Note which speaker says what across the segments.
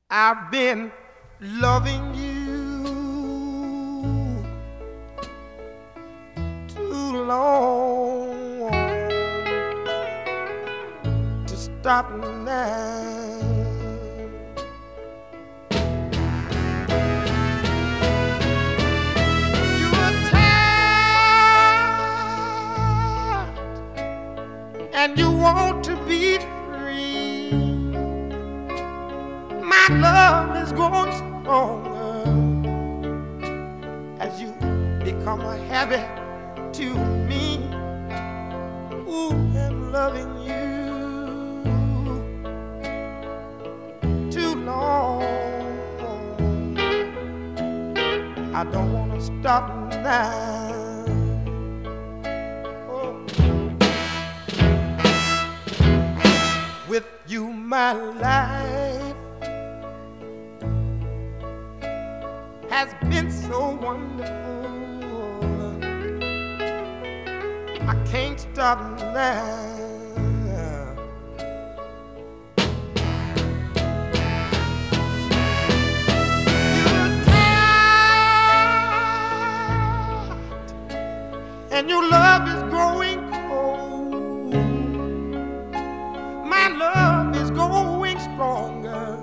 Speaker 1: I've been loving you too long to stop now. You're tired and you want to be free. My love is growing stronger as you become a habit to me. Ooh, I'm loving you too long. I don't want to stop now. Oh. With you, my life has been so wonderful. I can't stop now. You're tired and your love is growing cold. My love is growing stronger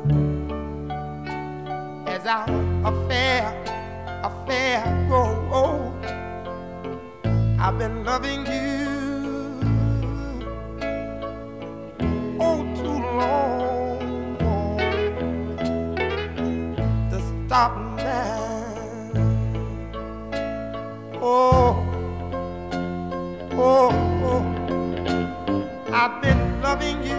Speaker 1: as our affair grow old. I've been loving you oh too long to stop now. Oh, oh, oh, I've been loving you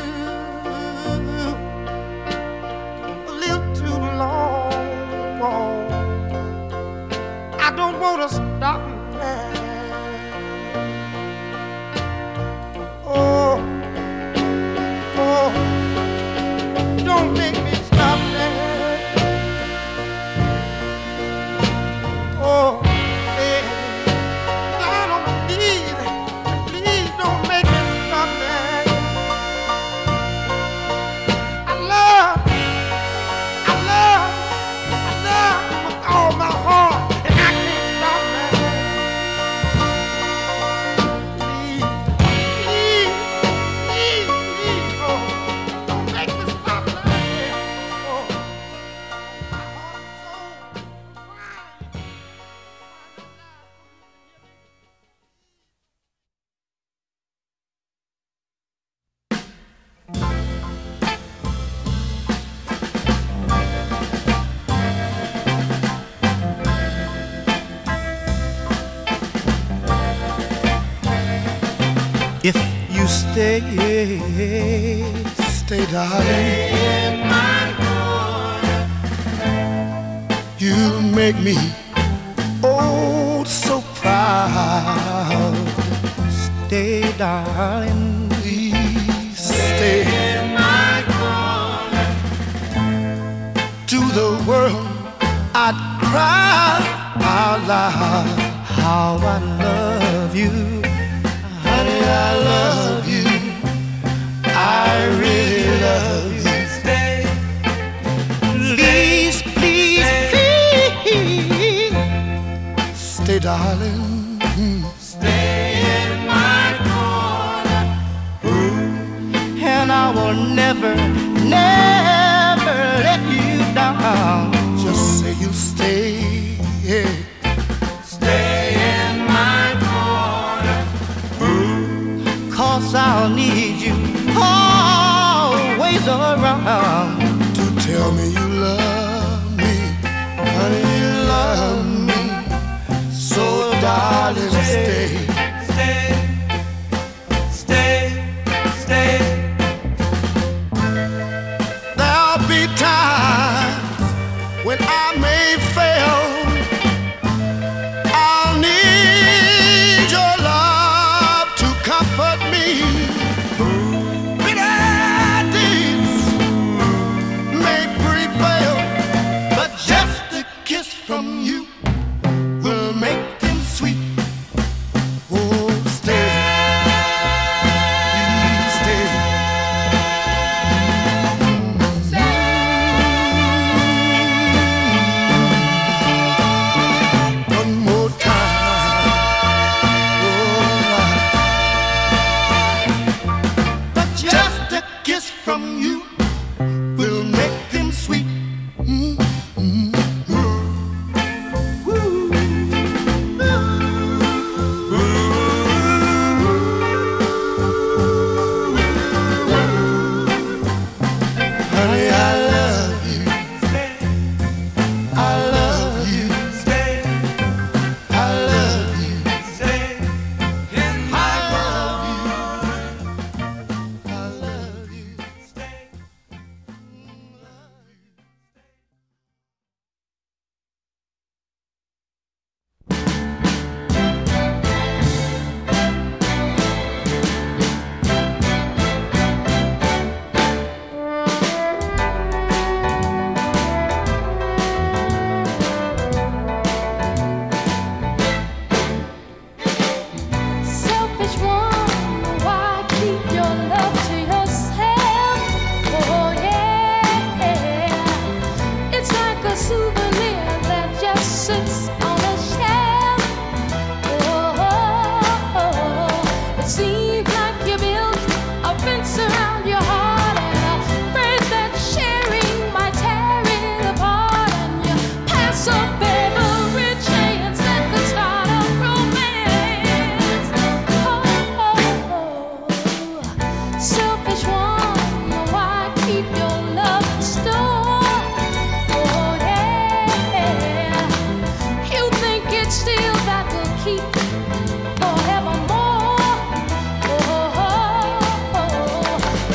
Speaker 1: a little too long. I don't want to stop now. Oh, oh, don't make me stop now. Oh, hey, down on my knees, please don't make me stop now. I love with all my heart, and I can't stop now. Please, oh, don't make me stop now. Oh, my heart is so crying.
Speaker 2: If you stay, darling, in my corner, you make me oh so proud. Stay, darling, please stay in my corner. To the world I'd cry out loud how I love you. Honey, I love you. I really love you. Stay, please, please, please. Stay, darling. Stay in my corner. And I will never, never let you down. Just say you stay. I'll need you always around to tell me you love me, honey, you love me. So darling, stay, stay, stay, stay. There'll be times when I may fail,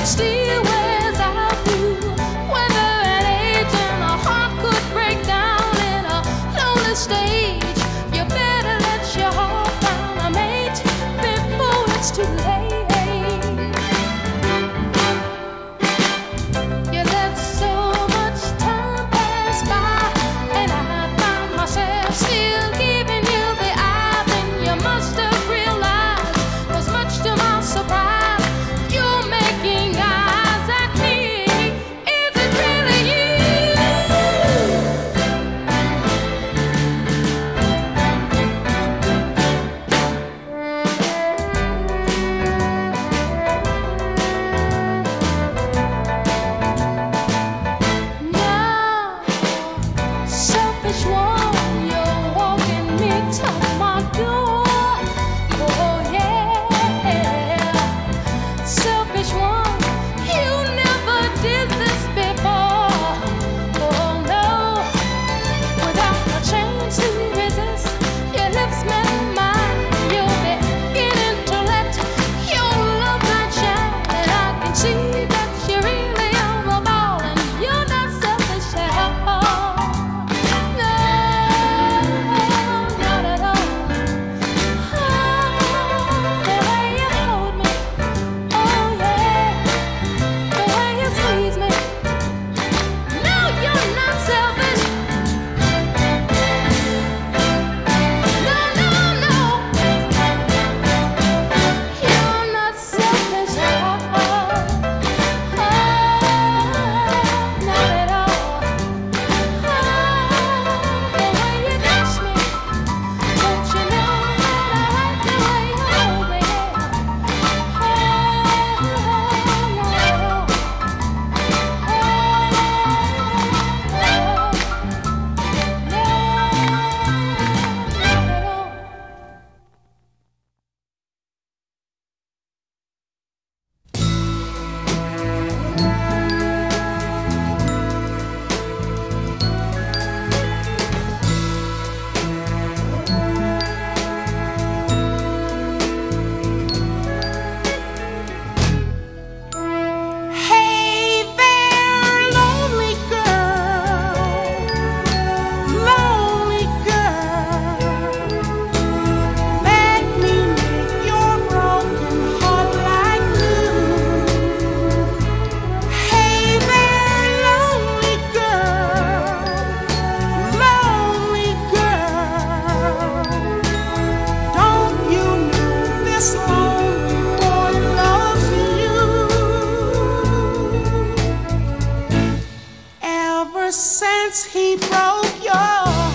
Speaker 1: since he broke your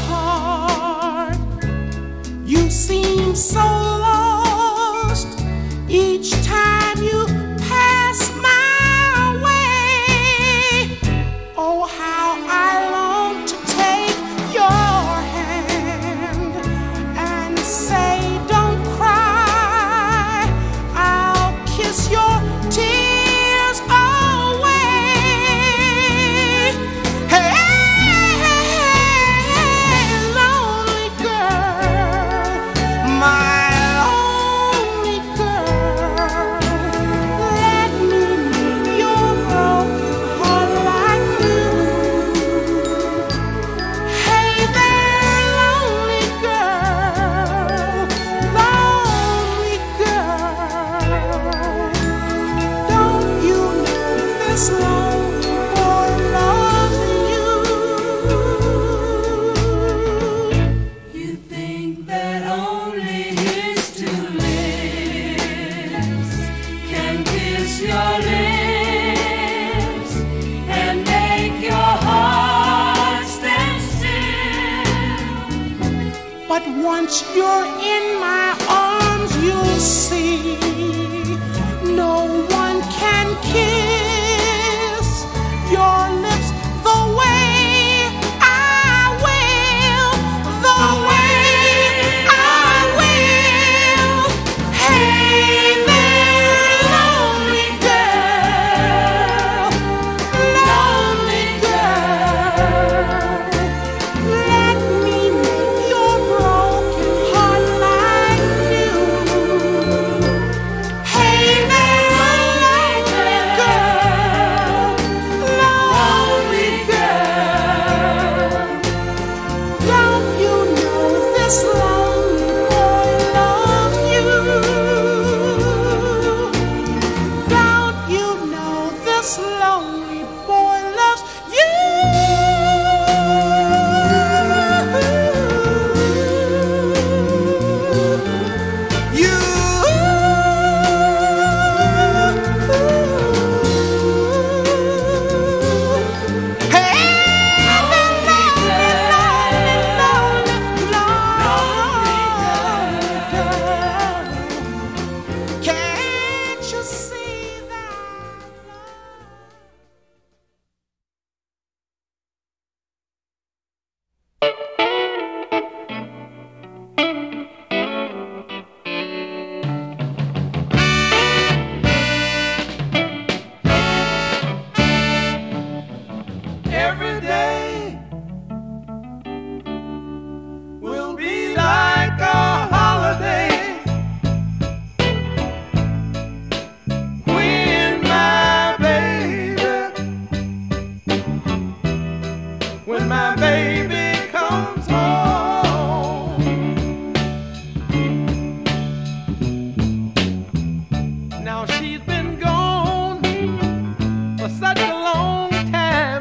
Speaker 1: heart. You seem so lost each time you pass my way. Oh, how I long to take your hand and say, don't cry, I'll kiss your tears away. Hey, lonely girl, my lonely girl, let me make your broken heart like new. Hey there, lonely girl, don't you know this lonely boy loves you?
Speaker 3: You think that only his two lips can kiss your lips and make your heart stand still.
Speaker 1: But once you're in my arms, you'll see no one can kiss your lips the way I will, the way I will. Hey there, lonely girl, let me make your broken heart like new. Every day will be like a holiday when my baby comes home. Now she's been gone for such a long time.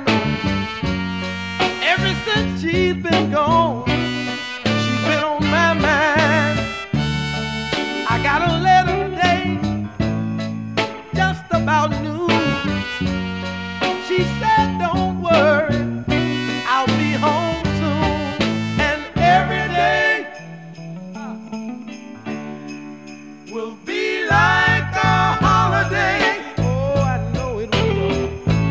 Speaker 1: Ever since she's been gone, she's been on my mind. I got a letter today just about noon. She said, don't worry, I'll be home soon. And every day will be like a holiday. Oh, I know it will.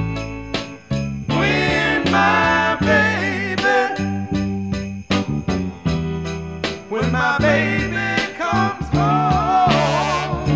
Speaker 1: When my baby comes home.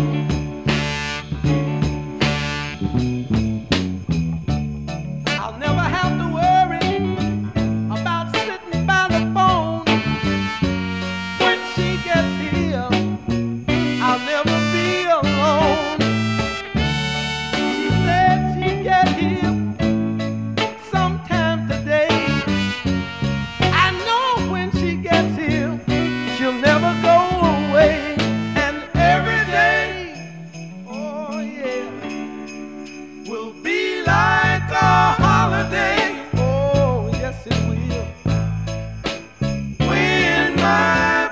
Speaker 1: I'll never have to worry about sitting by the phone. When she gets here, I'll never be alone. She said she'd get here sometime today. I know when she gets here, she'll never go away. And every day, oh yeah, will be like a holiday. Oh, yes it will. When my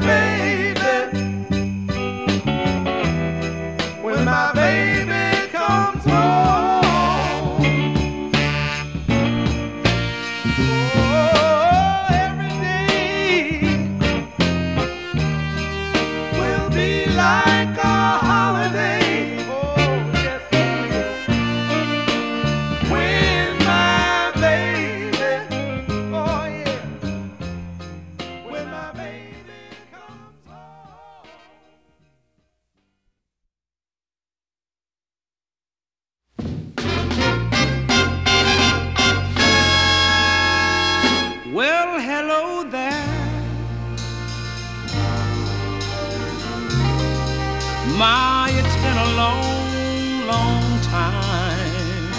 Speaker 1: baby comes home. Oh, every day will be like a holiday. Oh, yes it will. When my baby, oh yeah, when my baby comes home.
Speaker 4: Well, hello there, my, it's been a long, long time.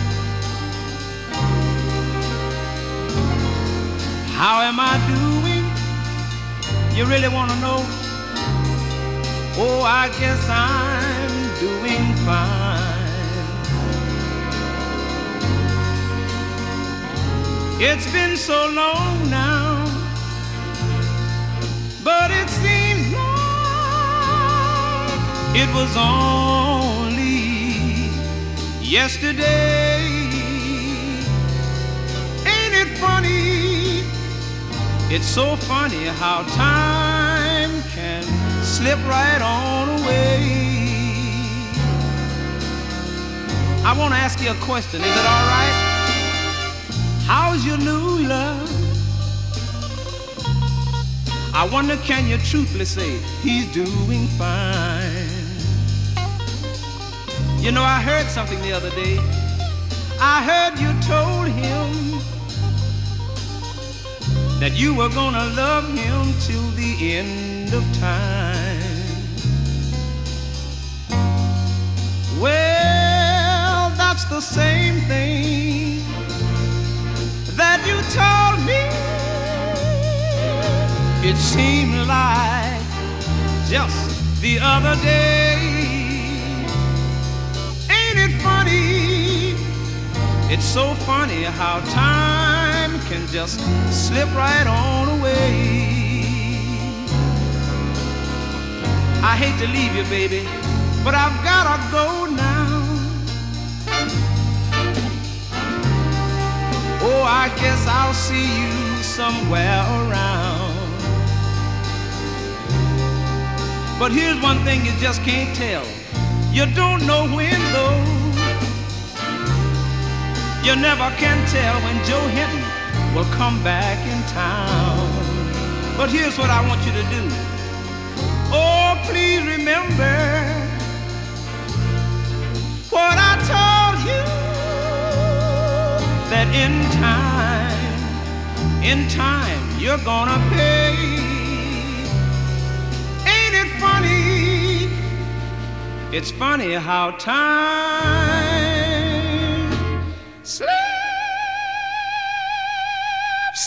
Speaker 4: How am I doing? You really want to know? Oh, I guess I'm doing fine. It's been so long now, but it seems like it was only yesterday. Ain't it funny? It's so funny how time can slip right on away. I want to ask you a question, is it all right? How's your new love? I wonder, can you truthfully say he's doing fine? You know, I heard something the other day. I heard you told him that you were gonna love him till the end of time. Well, that's the same thing that you told me. It seemed like just the other day. Ain't it funny? It's so funny how time can just slip right on away. I hate to leave you, baby, but I've gotta go now. Oh, I guess I'll see you somewhere around. But here's one thing you just can't tell. You don't know when, though. You never can tell when Joe Hinton will come back in town. But here's what I want you to do. Oh, please remember what I told you, that in time, you're gonna pay. Ain't it funny? It's funny how time slips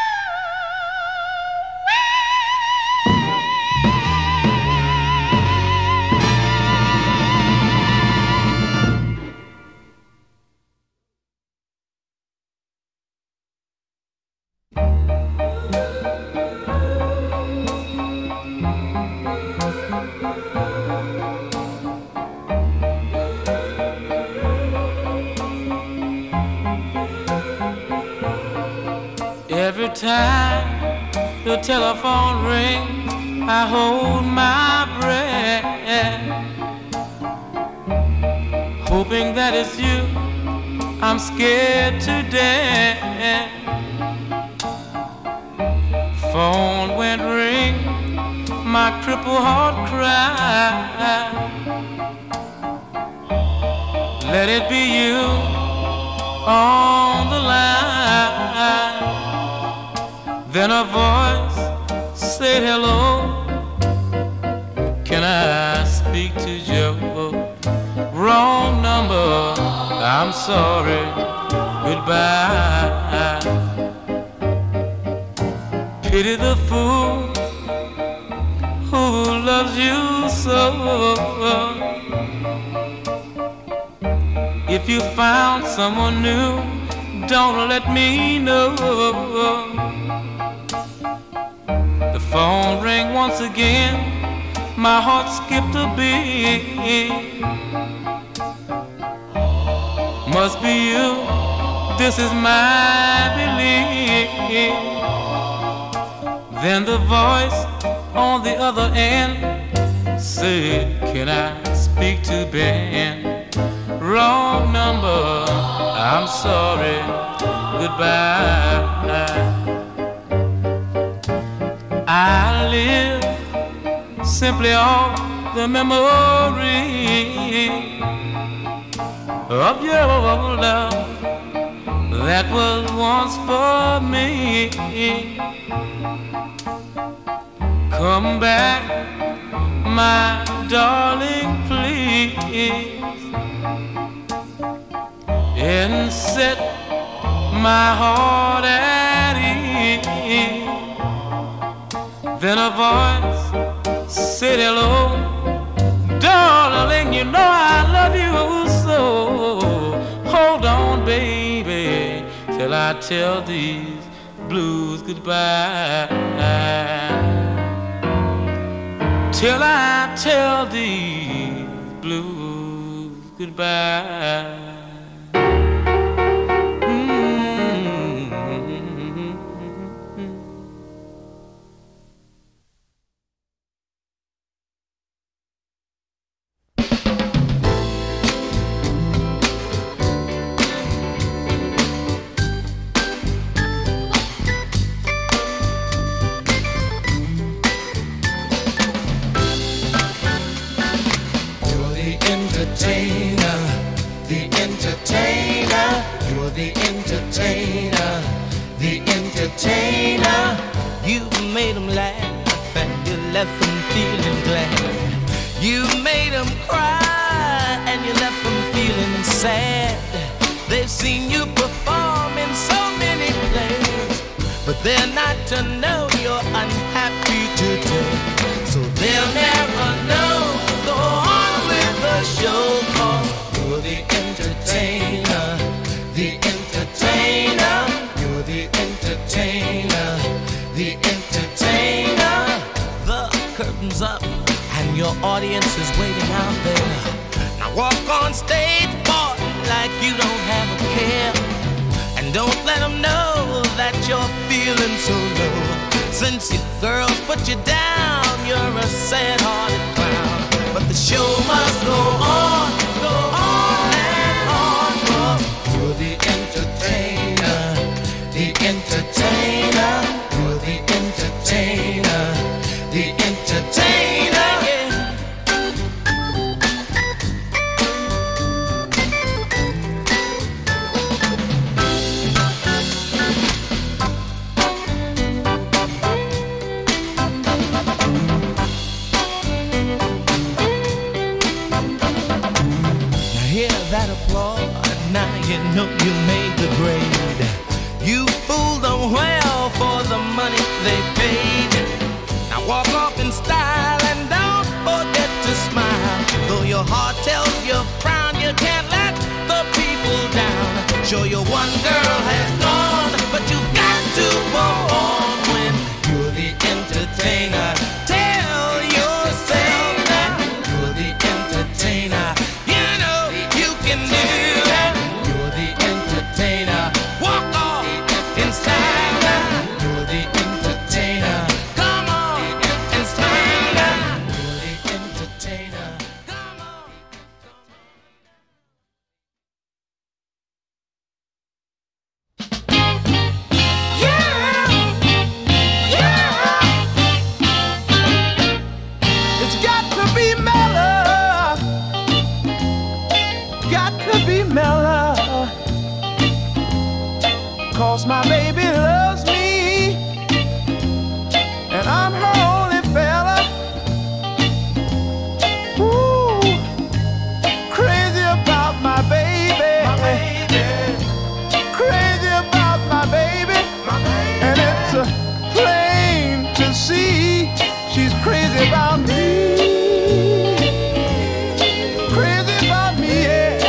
Speaker 5: Every time the telephone rings, I hold my breath, hoping that it's you. I'm scared to death. Phone went ring, my crippled heart cried. Let it be you on the line. Then a voice said, hello, can I speak to Joe? Wrong number, I'm sorry, goodbye. Pity the fool who loves you so. If you found someone new, don't let me know. The phone rang once again, my heart skipped a beat. Must be you, this is my belief. Then the voice on the other end said, can I speak to Ben? Wrong number, I'm sorry, goodbye. I live simply off the memory of your love that was once for me. Come back, my darling, please, and set my heart at ease. Then a voice said, hello, darling, you know I love you so. Hold on, baby, till I tell these blues goodbye. Till I tell these blues goodbye.
Speaker 1: You made them laugh and you left them feeling glad. You made them cry and you left them feeling sad. They've seen you perform in so many plays, but they're not to know you're unhappy today. So they'll never know. Go on with the show, 'cause you're the entertainer. The entertainer. You're the entertainer. The entertainer. The curtain's up and your audience is waiting out there. Now walk on stage, boy, like you don't have a care. And don't let them know that you're feeling so low. Since your girls put you down, you're a sad-hearted clown. But the show must go on and on. 'Cause you're the entertainer. The entertainer. Now you know you made the grade. You fooled them well for the money they paid. Now walk off in style and don't forget to smile. Though your heart tells you frown, you can't let the people down. Sure, your one girl has gone, but you've got to go on when you're the entertainer. Tell yourself that you're the entertainer. You know you can do that. You're the entertainer. Walk off in style. You're the entertainer. Come on and smile. You're the entertainer. Come on.
Speaker 2: It's got to be mellow. Got to be mellow. 'Cause my baby loves me, and I'm her only fella. Ooh, crazy about my baby. Crazy about my baby. And it's plain to see she's crazy about me. Crazy about me, yeah.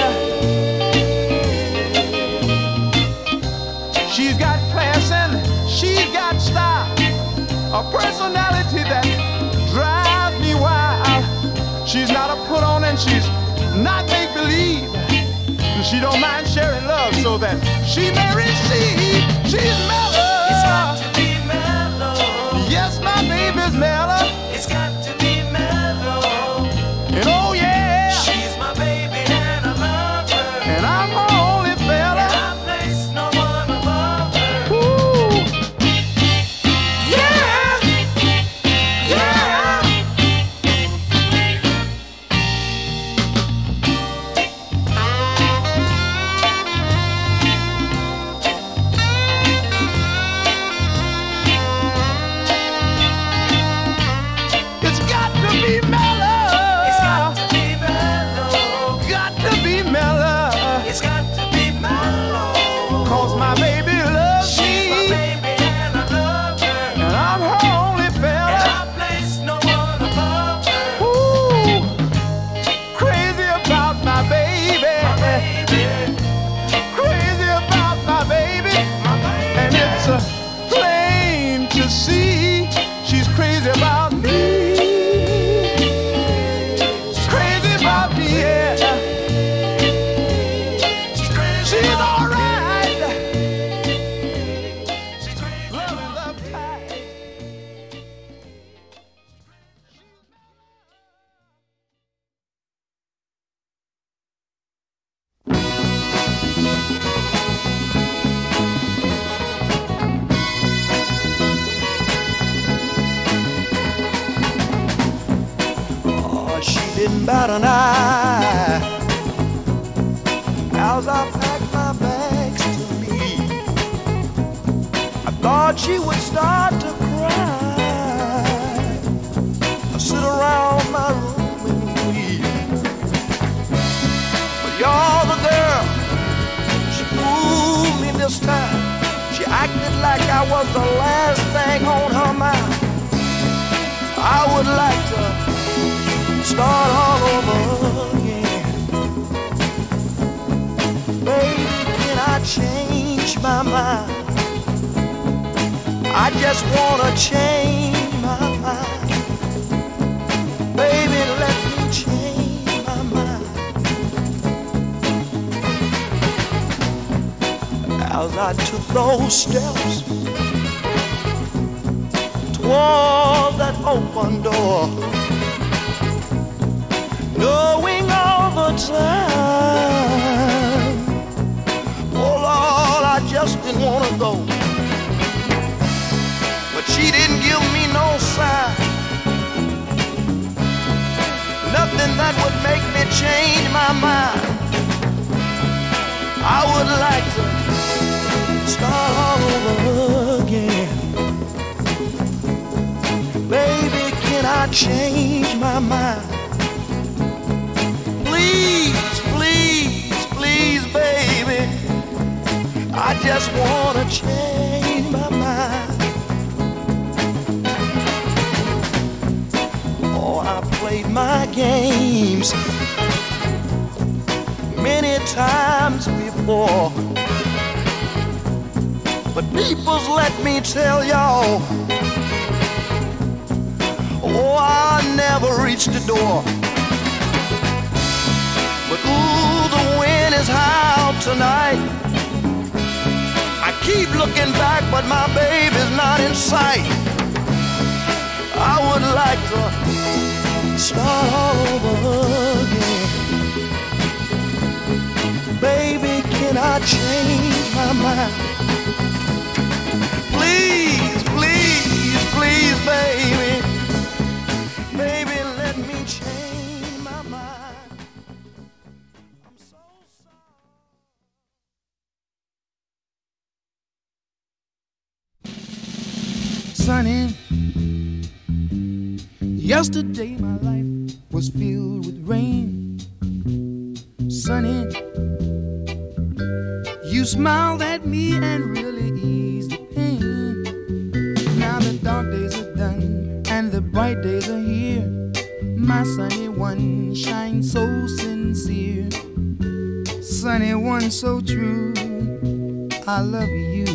Speaker 2: She's got class and she's got style, a personality that drives me wild. She's not a put on and she's not make believe. She don't mind sharing love so that she may receive. She's mellow.
Speaker 1: It's got to be mellow.
Speaker 2: Yes, my baby's mellow.
Speaker 1: It's got to be mellow.
Speaker 2: And oh yeah,
Speaker 1: She's my baby and I love her.
Speaker 2: and I'm her only fella.
Speaker 1: I place no one above her.
Speaker 2: Ooh. Yeah. Yeah. It's got to be mellow.
Speaker 1: It's got to be mellow.
Speaker 2: Got to be mellow.
Speaker 1: It's got to be mellow.
Speaker 2: 'Cause my baby loves
Speaker 1: She's my
Speaker 2: me,
Speaker 1: baby and I love her.
Speaker 2: and I'm her only
Speaker 1: And
Speaker 2: fella.
Speaker 1: I place no one above her.
Speaker 2: Ooh, crazy about my baby.
Speaker 1: Baby,
Speaker 2: Crazy about my baby.
Speaker 1: my baby.
Speaker 2: And it's plain to see she's crazy about me. She's crazy about me, yeah.
Speaker 1: She's crazy.
Speaker 2: She's alright.
Speaker 1: She's crazy.
Speaker 2: Love is uptight.
Speaker 1: Oh, she didn't bat an eye as I packed my bags to leave. I thought she would start to cry, sit around my room and weep. But you're the girl, she fooled me this time. She acted like I was the last thing on her mind. I would like to start all over again. Baby, can I change my mind? I just wanna change my mind. Baby, let me change my mind. As I took those steps toward that open door, knowing all the time, oh Lord, I just didn't want to go. But she didn't give me no sign, nothing that would make me change my mind. I would like to start all over again. Baby, can I change my mind? Please, please, please, baby.
Speaker 2: I just wanna change my mind. Oh, I played my games many times before, but peoples, let me tell y'all, oh, I never reached the door. But ooh, the wind is high out tonight. I keep looking back, but my baby's not in sight. I would like to start all over again. Baby, can I change my mind? Please, please, please, baby. Baby, let me change my mind. I'm so
Speaker 1: Sunny, yesterday my life was filled with rain. Sunny, you smiled at me and really eased the pain. Now the dark days are done and the bright days are here. My sunny one shines so sincere. Sunny one so true, I love you.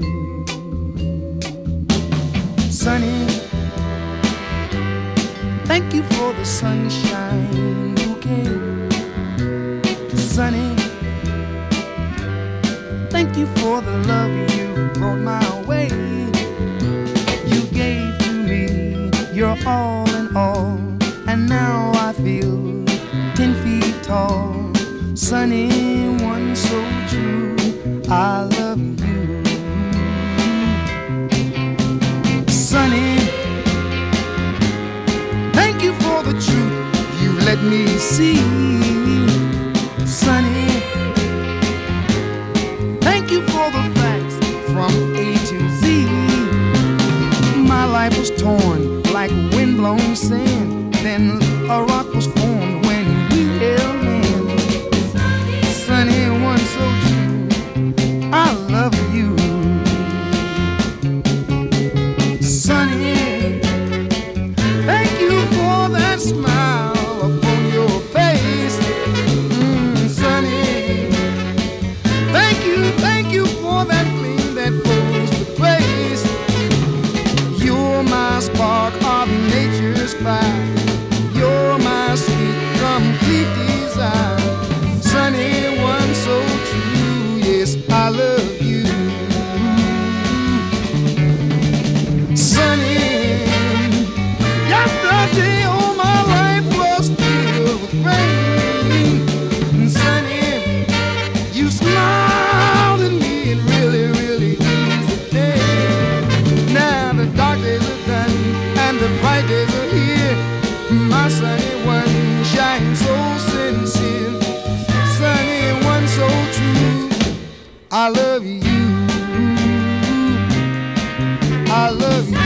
Speaker 1: Sunny, thank you for the sunshine bouquet. Sunny, thank you for the love you brought my way. You gave to me your all in all, and now I feel 10 feet tall. Sunny one so true, I love you. Sunny, thank you for the truth you let me see. Sunny, thank you for the facts from A to Z. My life was torn like windblown sand, then a rock was formed when we held hands. Sunny one so true, I love you. Sunny, thank you for that smile upon your face. Sunny, thank you for that gleam that flows with grace. You're my spark of nature's fire. You're my sweet, complete desire. Sunny one so true, yes, I love you. Sunny, yesterday all my life was filled with rain. Sunny, you smiled at me and really, really eased the day. Now the dark days are done and the bright days are here. My sunny one shines so sincere. Sunny one so true, I love you. I love you.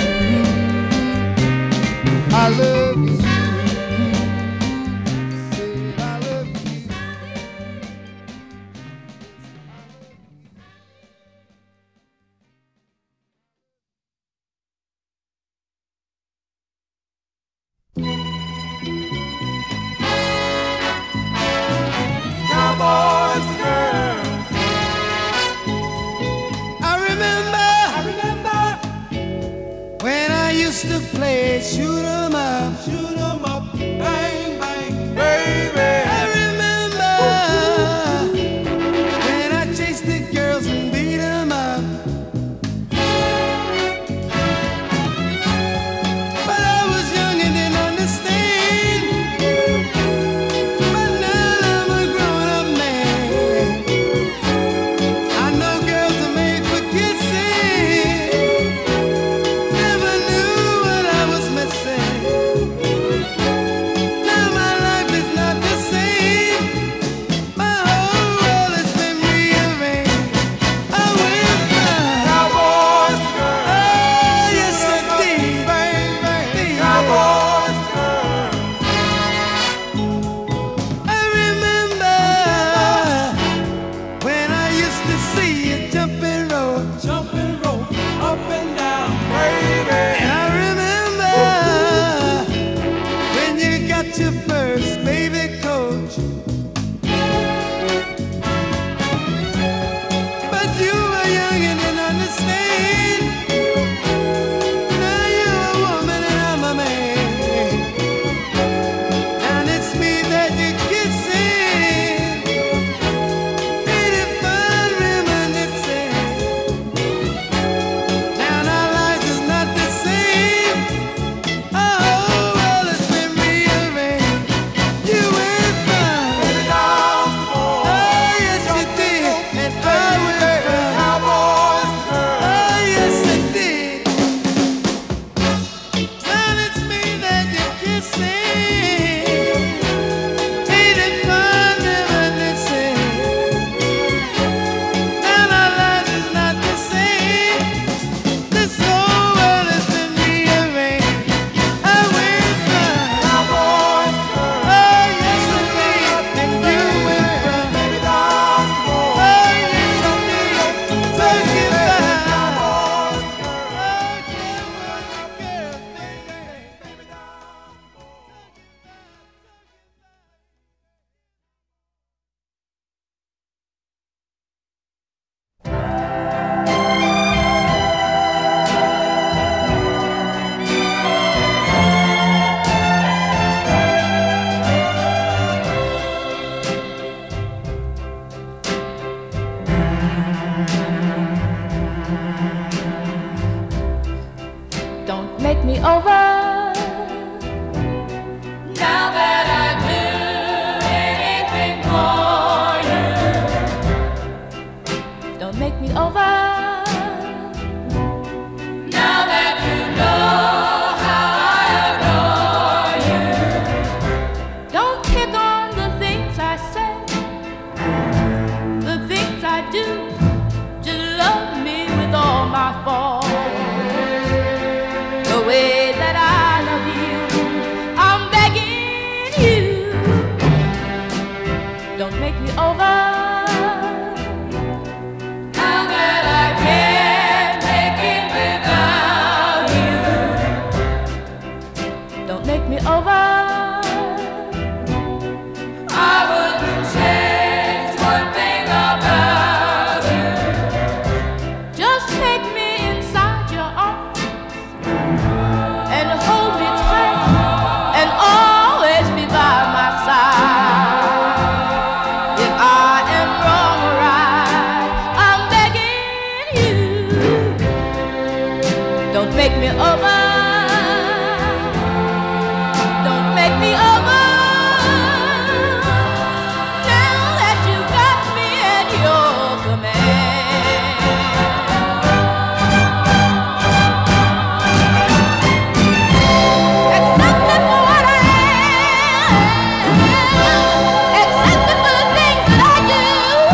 Speaker 1: I love you. Said I love you.
Speaker 2: Cowboys and girls,
Speaker 6: Don't make me over. Now that I do anything for you, don't make me over. Now that you know how I adore you, don't pick on the things I say, the things I do. Just love me with all my faults. The way that I love you, I'm begging you. Don't make me over. Now that I can't make it without you, don't make me over. I wouldn't change one thing about you. Just take me inside your arms and hold me tight and always be by my side. If I am wrong or right, I'm begging you. Don't make me over. Don't make me over. Now that you got me at your command. Accept me for what I am. Accept me for the things that I do.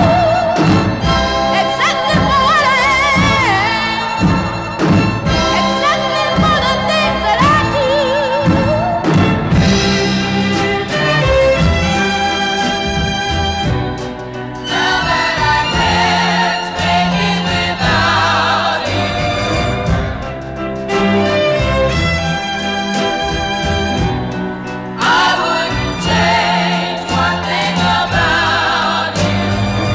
Speaker 6: Accept me for what I am. Accept me for the things that I do. Now that I can't make it without you, I wouldn't change one thing about you.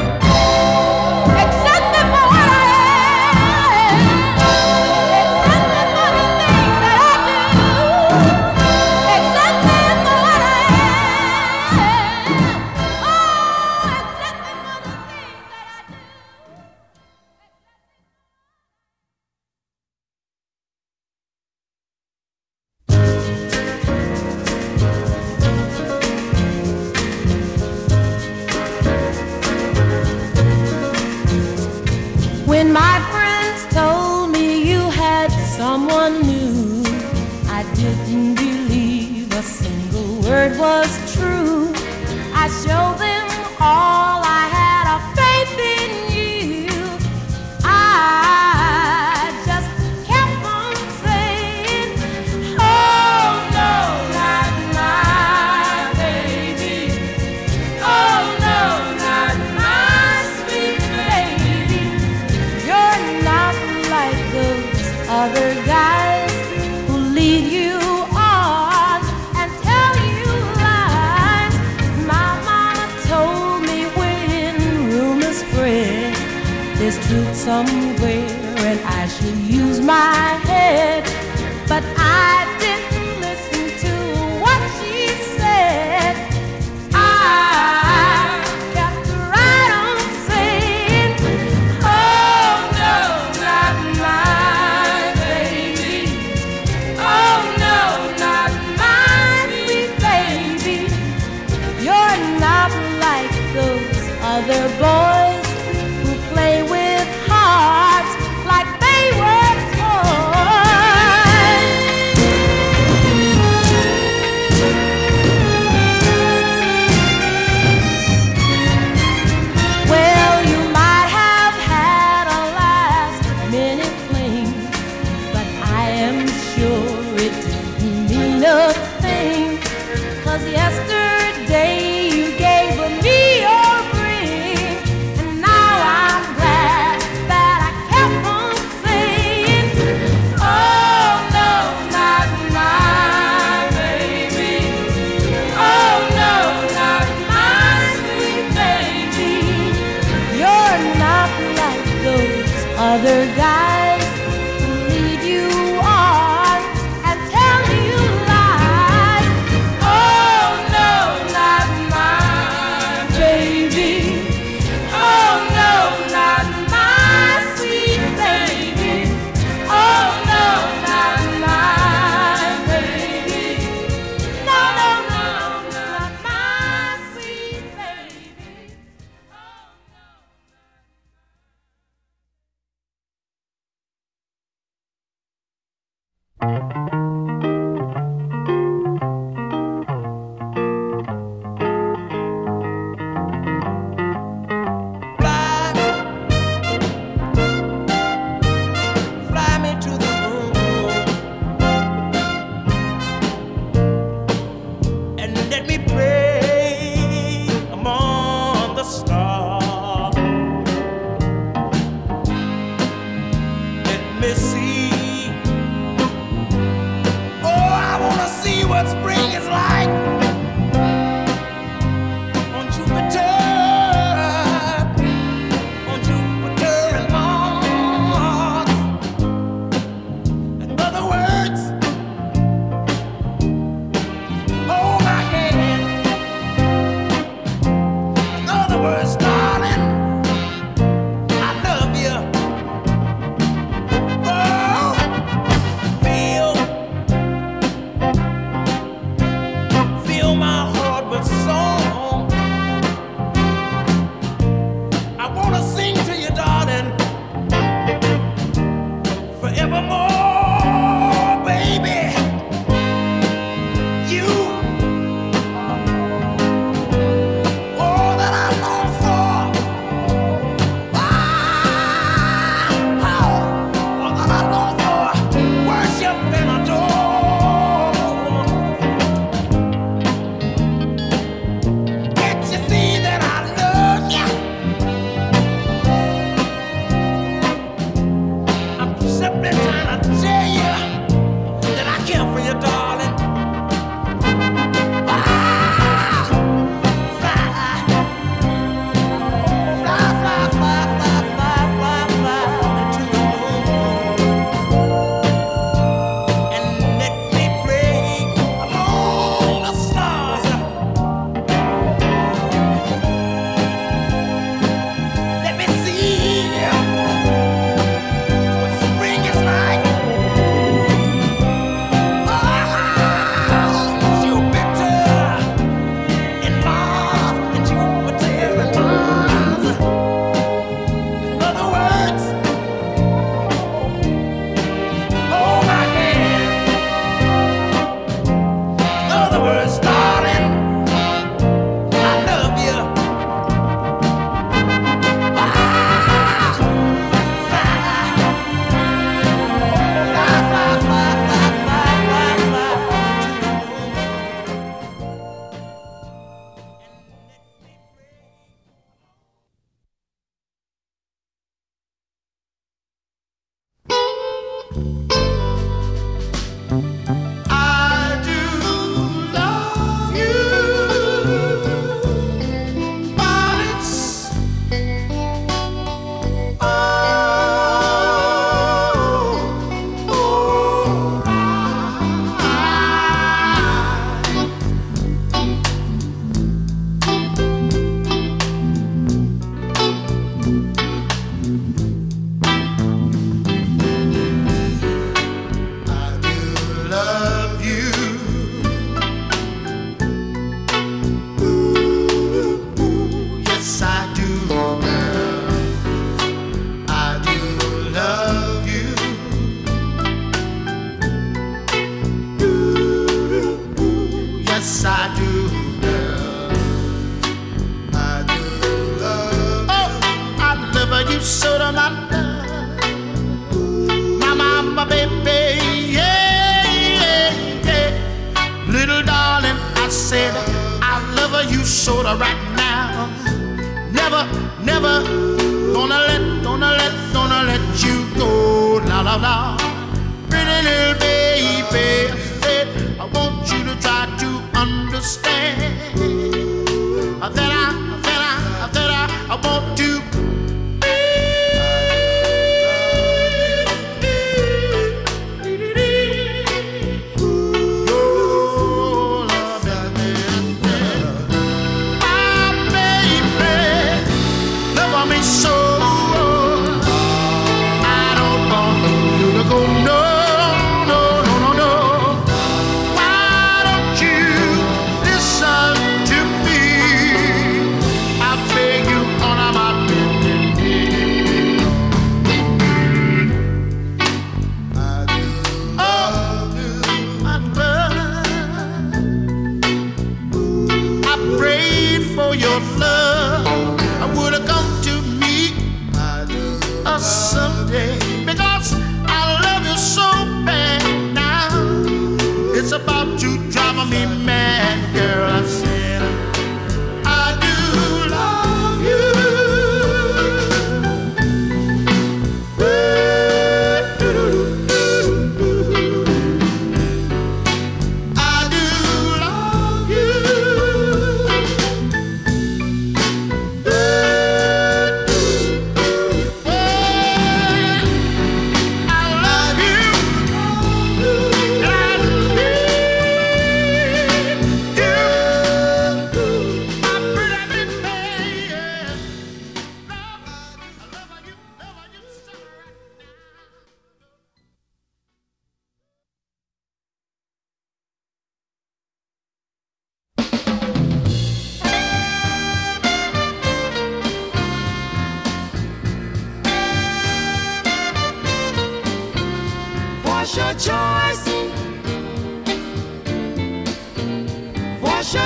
Speaker 6: Accept me for what I am. Accept me for the things that I do. Accept me for what I am. Oh, accept me for the things that I do. When my friends told me you had someone new, I didn't believe a single word was true. I showed them all I had of faith in you. I just kept on saying, oh no, not my baby. Oh no, not my sweet baby. You're not like those other guys who lead you on and tell you lies. My mama told me when rumors spread, there's truth somewhere and I should use my head. But I didn't listen to what she said. I kept right on saying, oh no, not my baby. Oh no, not my sweet baby. You're not like those other boys who play with hearts like they were toys. Well, you might have had a last minute fling, but I am sure it didn't mean a thing. 'Cause yesterday you gave me your ring, and now I'm glad that I kept on saying, oh no, not my baby. Oh no, not my sweet baby. You're not like those other guys who lead you on and tell you lies. Oh no, not my baby. Oh no, not
Speaker 2: me see. Oh, I wanna see what spring is like on Jupiter, and Mars. In other words, hold my hand. In other words, darling, I love you. Oh, fill my heart with song. I wanna sing to you, darling, forevermore, baby. You, all that I long for. All that I long for. Worship and adore. Can't you see that I love you? I'm simply trying to tell you that I care for you, darling. Fly, fly, fly, fly, fly, fly, fly, fly, fly to the moon, and let me pray among the stars. Let me see what spring is like. Jupiter and Mars, and Jupiter and Mars. In other words, hold my hand. In other words, darling, I love you. Fly, fly, fly, fly, fly, fly, fly, fly, I do love you, but it's love you. Ooh, yes, I do, girl. I do love you. Ooh, yes, I do, girl. I do love you. Oh, I love you so damn much. My baby, yeah, yeah, yeah. Little darling, I said I love you sorta right now. Never, never gonna let you go. La la la, pretty little baby, I said I want you to try to understand that I want to. So I don't want you to go, no, no, no, no, no. Why don't you listen to me? I beg you on my bended knee. I do love you, my love. I prayed for your love. I would have come to me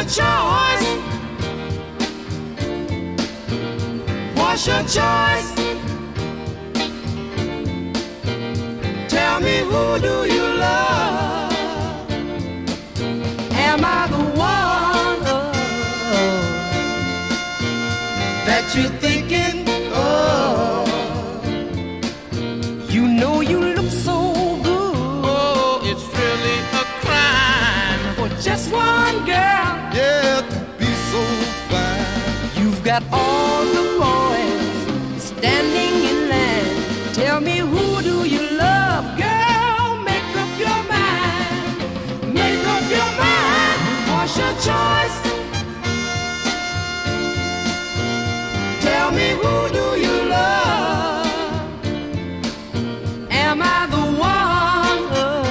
Speaker 6: your choice? What's your choice? Tell me, who do you love? Am I the one that you're thinking of? You know you look so good.
Speaker 5: Oh, it's really a crime
Speaker 6: for just one girl,
Speaker 2: Yeah, to be so fine.
Speaker 6: you've got all the boys standing in line. Tell me, who do you love, girl? Make up your mind. Make up your mind. What's your choice? Tell me, who do you love? Am I the one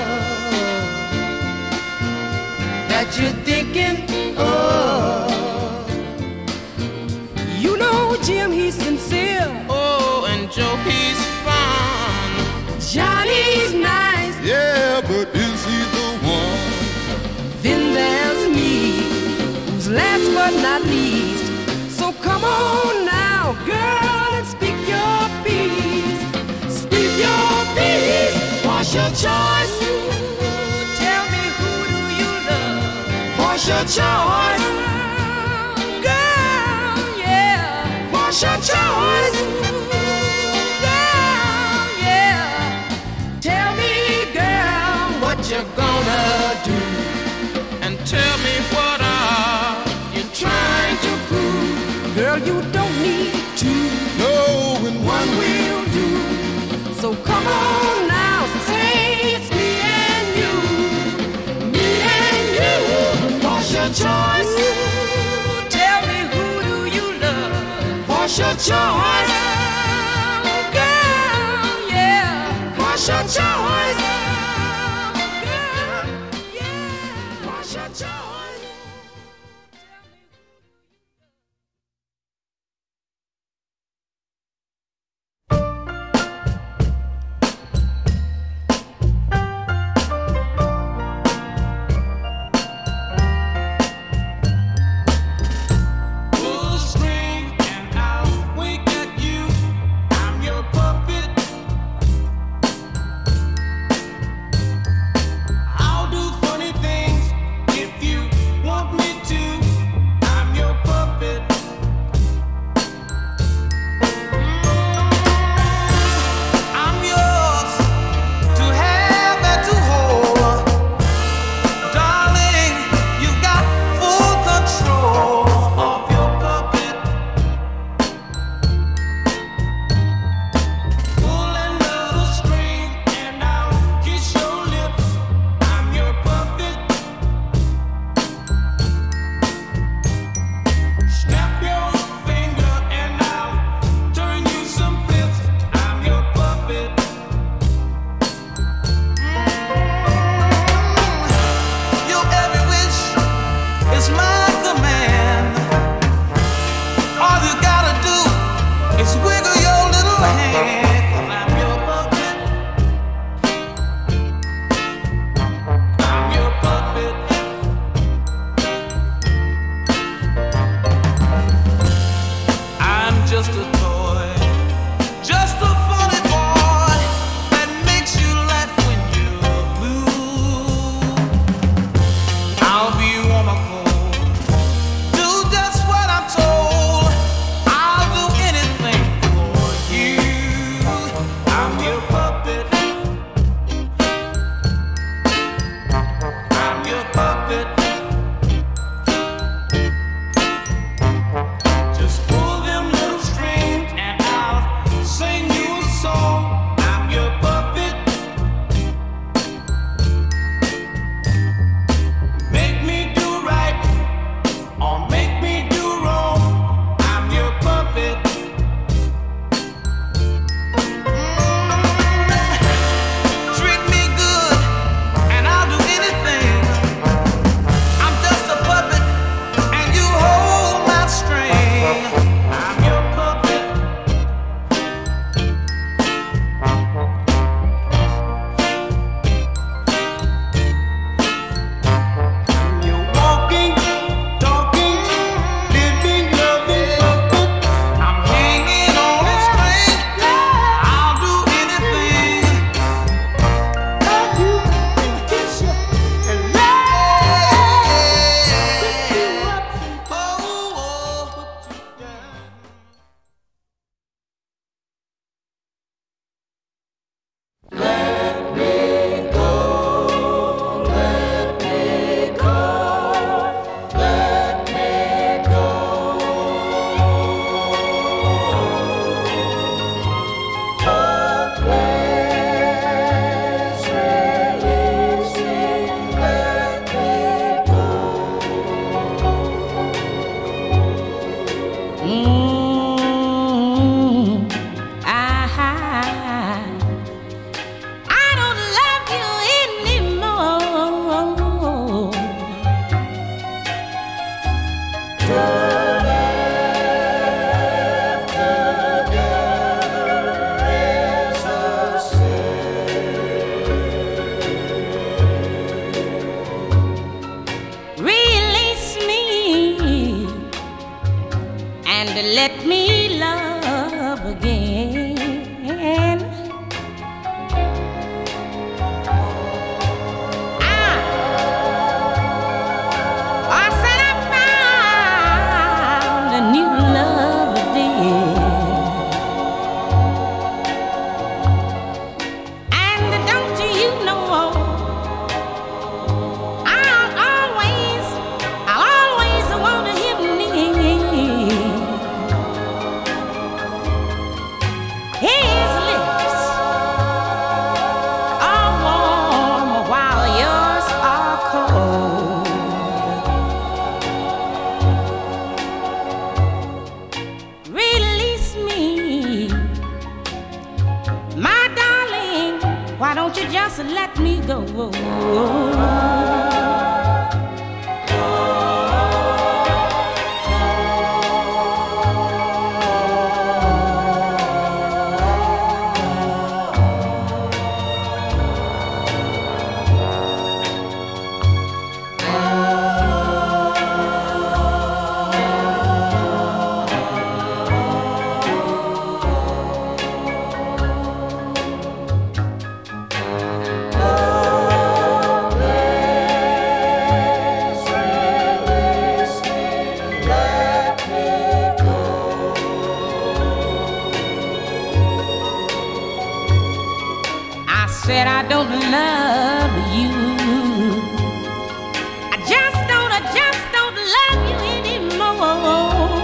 Speaker 6: that you're thinking of? You know Jim, he's sincere.
Speaker 5: Oh, and Joe, he's fun.
Speaker 6: Johnny's nice.
Speaker 2: Yeah, but is he the one?
Speaker 6: Then there's me, who's last but not least. So come on now, girl, and speak your piece. Speak your piece. What's your choice? Tell me, who do you love? What's your choice? Girl, yeah. What's your choice? Girl, yeah. Tell me, girl, what you gonna do?
Speaker 5: And tell me, what are you trying to prove?
Speaker 6: Girl, you don't need to.
Speaker 2: No, and
Speaker 6: One will do. So come on now, say it's me and you. Me and you. What's your choice? Tell me, who do you love? What's your choice? Girl, yeah. What's your choice? Girl, yeah. What's your choice?
Speaker 5: Pull the string and I'll wink at you. I'm your puppet. I'll do funny things if you want me to. I'm your puppet. I'm yours to have and to hold. Darling, you've got full control of your puppet. Pull another string and I'll kiss your lips. I'm your puppet. Snap your finger and I'll turn you some flips. I'm your puppet. Your every wish is my command. All you gotta do is wiggle your little hand. 'Cause I'm your puppet. I'm your puppet. I'm just a toy, just a funny boy that makes you laugh when you're blue. I'll be warm or cold, do just what I'm told. I'll do anything for you.
Speaker 6: won't you just let me go? Said I don't love you. I just don't love you anymore.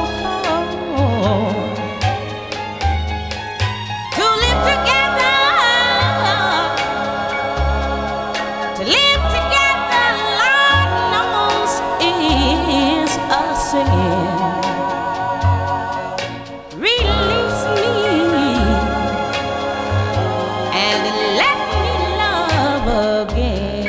Speaker 6: To live together, Lord knows is a sin. Release me and let again.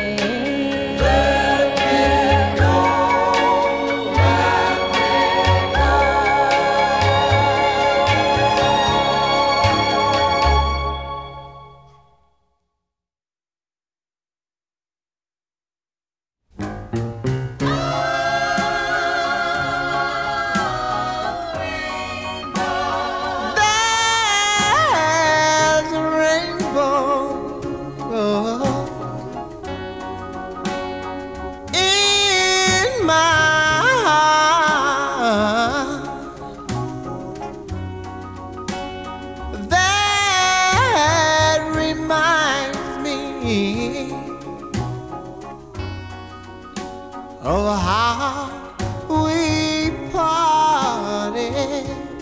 Speaker 7: Oh, how we parted,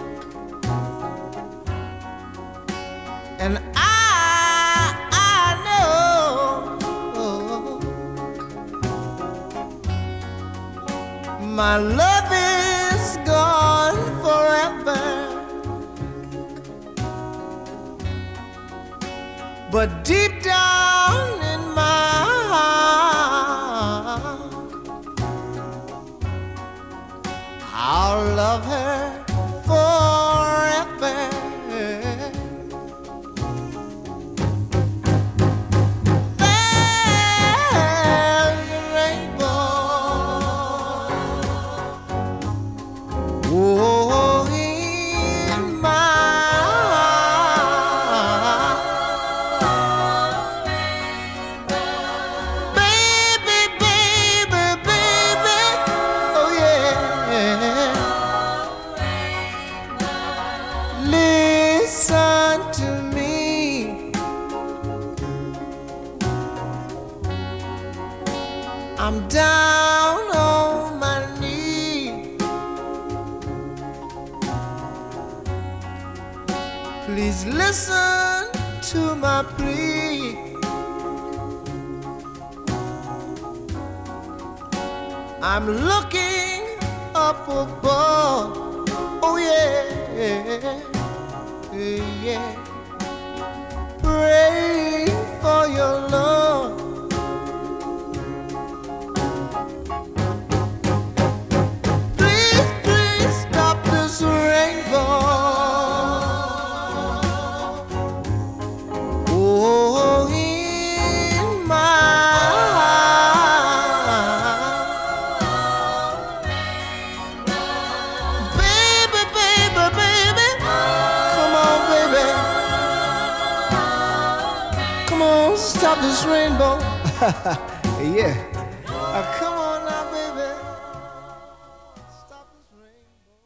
Speaker 7: and I know my love is gone forever, but deep down in my heart I'll love her forever. There's a rainbow, oh, in my heart. Baby, baby, baby, oh yeah. Listen to me. I'm down on my knees. Please listen to my plea. I'm looking up above. Oh yeah. Yeah, pray for your love. Please, please stop this rainbow. Oh, in my heart. Baby, baby, baby. Come on, stop this rainbow. Yeah. Come on now, baby. Stop this rainbow.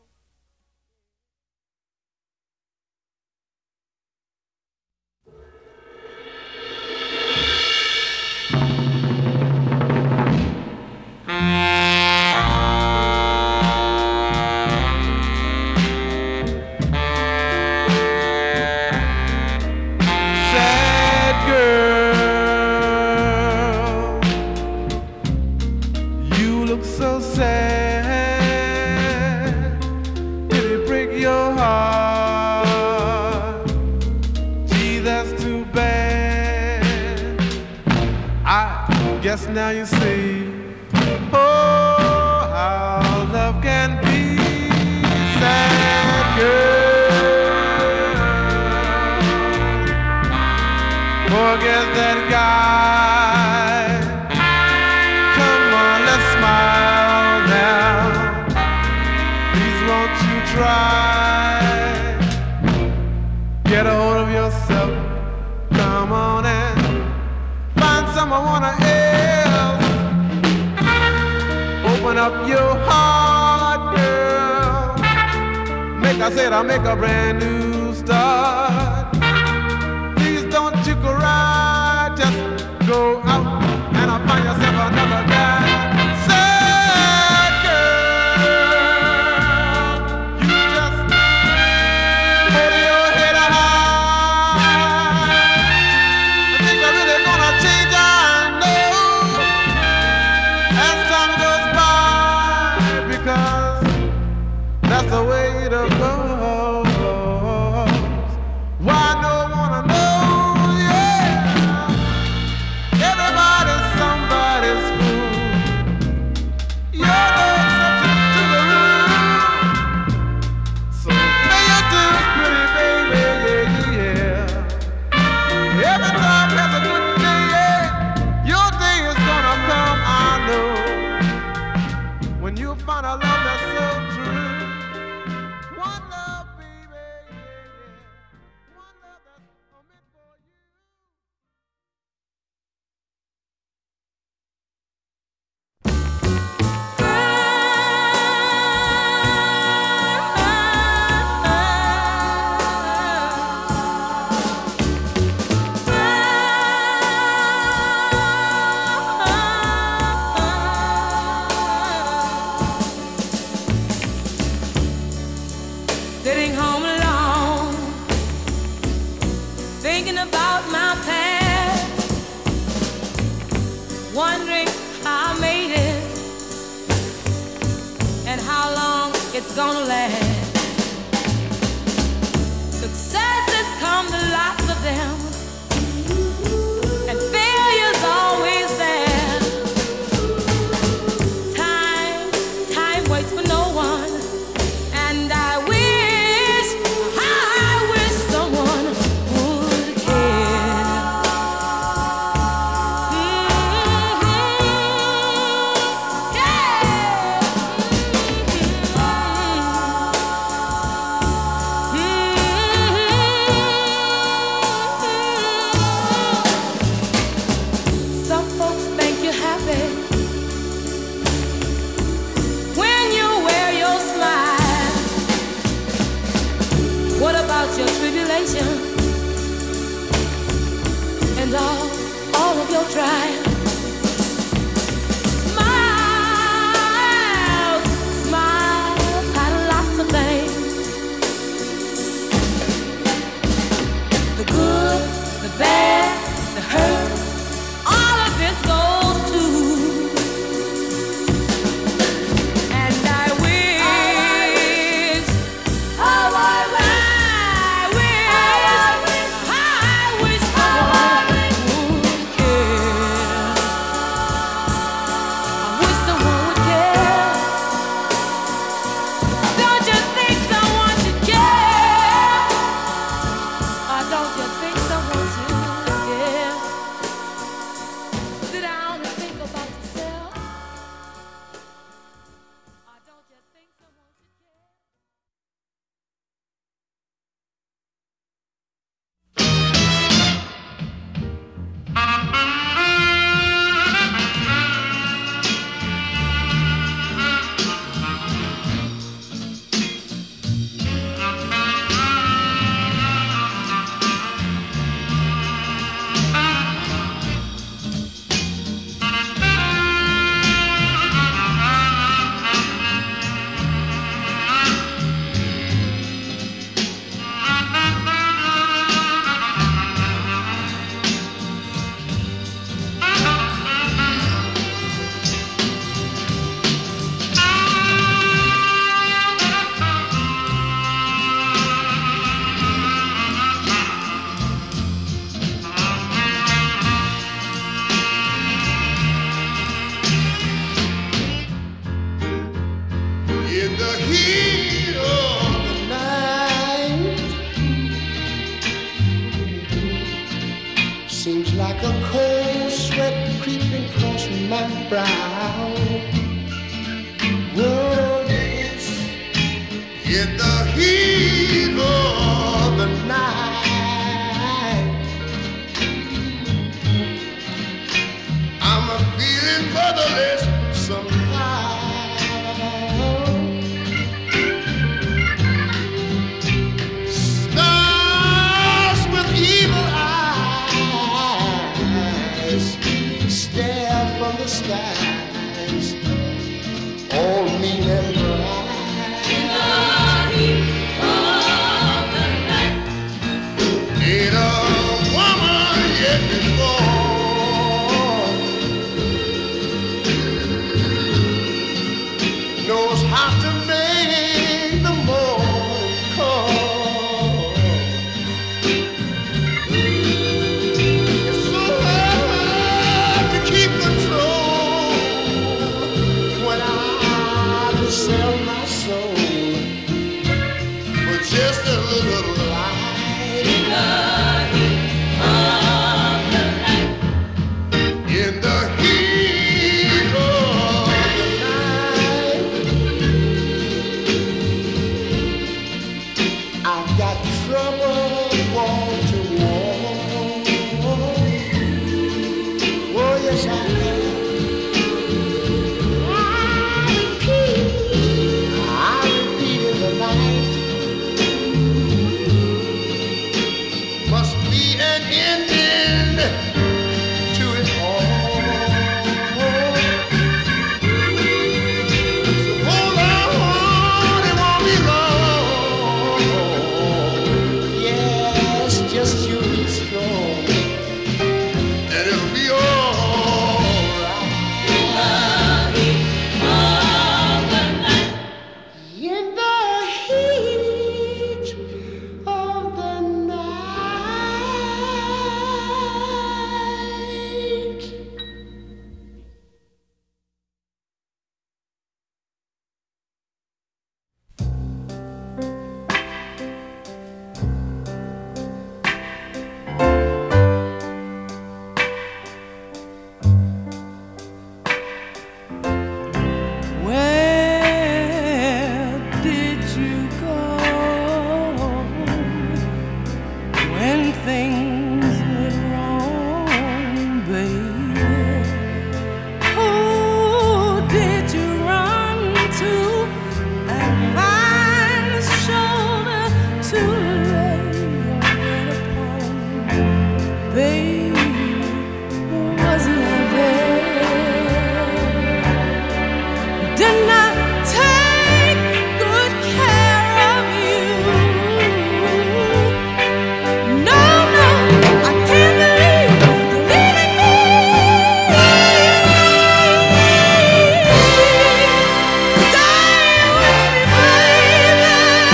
Speaker 1: Sad girl, you look so sad. Did it break your heart? Gee, that's too bad. guess now you see, oh, how love can be. Sad girl, forget that guy. Come on, let's smile now. Please won't you try? Get a hold of yourself. Come on and find someone else. Open up your heart, girl. I said I'll make a brand new start. Please don't you cry, just go out and I'll find yourself another guy. Sad girl, you just hold your head high. I think I'm really gonna change, I know, as time goes by, because that's the way to go. Why no wanna know? Yeah, everybody's somebody's fool. You're no exception to the rule. So pay your dues, pretty baby, yeah. Every time has a good day, yeah. Your day is gonna come, I know, when you find a love that's so true.
Speaker 6: Sitting home alone, thinking about my past, wondering how I made it and how long it's gonna last. Successes come to lots of them, and failure's always there. Time waits for no one, and I wish someone would care. Some folks think you're happy when you wear your smile. What about your tribulation and all of your trials? Smiles had lots of things. The good, the bad, the hurt, all of this goes too. And I wish someone would care. Don't you think someone should care? Or don't you think someone should care? Sit down and think about yourself. Or don't you think someone should care?
Speaker 7: like a cold sweat creeping across my brow. Whoa, yes, in the heat of the night, I'm a feeling motherless somehow. Stars with evil eyes stare from the skies, all mean and bright. In the heat of the night, ain't a woman yet been born knows how to make the morning come. It's so hard to keep control when I sell my soul for just a little light. In the heat of the night, in the heat of the night, I've got trouble wall to wall. Oh yes, I have. Must be an ending to it all. So hold on, it won't be long. Yes, just you be strong, and it'll be all right. In the heat of the night, in the heat of the night.
Speaker 3: Where did you go when things went wrong, baby? Who did you run to and find a shoulder to lay your head upon, baby? Wasn't I there? Didn't I take good care of you? No, no, I can't believe you're leaving me. Stay with me, baby.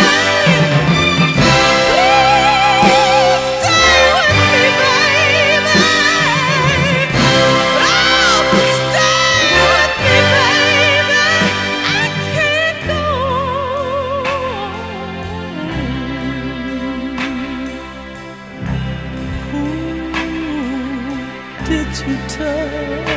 Speaker 3: Please stay with me, baby. Oh, stay with me, baby. I can't go on. Who did you touch